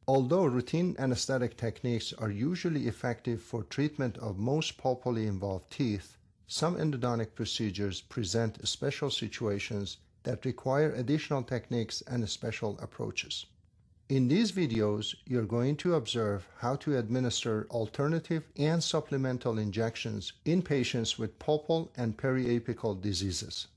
Although routine anesthetic techniques are usually effective for treatment of most pulpally involved teeth, some endodontic procedures present special situations that require additional techniques and special approaches. In these videos, you're going to observe how to administer alternative and supplemental injections in patients with pulpal and periapical diseases.